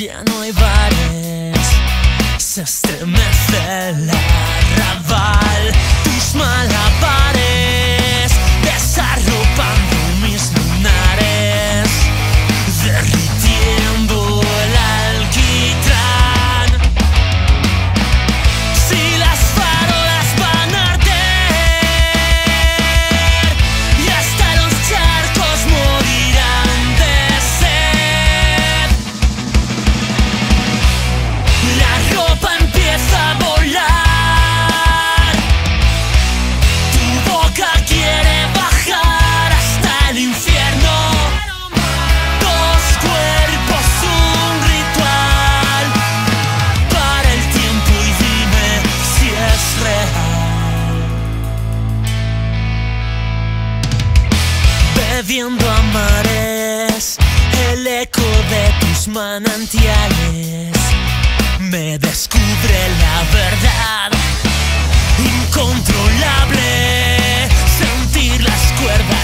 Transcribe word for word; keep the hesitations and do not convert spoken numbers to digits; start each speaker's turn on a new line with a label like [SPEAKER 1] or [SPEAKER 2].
[SPEAKER 1] Ya no hay bares, se estremece el arrabal. Tus malabares desarropando mis lunares, derritiendo el alquitrán. Si las farolas van a arder y hasta los charcos morirán de sed, la ropa empieza a volar, tu boca quiere bajar hasta el infierno. Dos cuerpos, un ritual para el tiempo, y dime si es real. Bebiendo a mares el eco de tus manantiales, me descubre la verdad incontrolable. Sentir las cuerdas